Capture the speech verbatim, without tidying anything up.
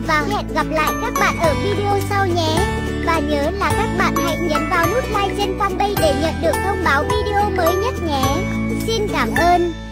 và hẹn gặp lại các bạn ở video sau nhé. Và nhớ là các bạn hãy nhấn vào nút like trên fanpage để nhận được thông báo video mới nhất nhé. Xin cảm ơn.